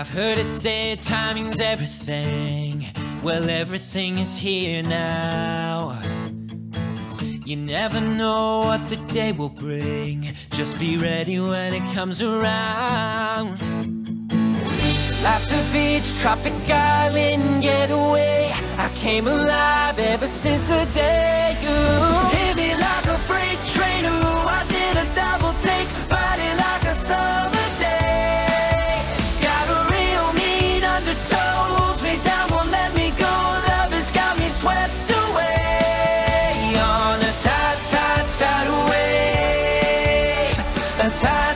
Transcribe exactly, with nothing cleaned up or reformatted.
I've heard it said timing's everything. Well, everything is here now. You never know what the day will bring. Just be ready when it comes around. Life's a beach, tropic island getaway. I came alive ever since the day you hit me like a freight train. Ooh, I did a double take, body like a summer day. Got a real mean undertow, holds me down, won't let me go. Love has got me swept away on a tide, tide, tidal wave. A tide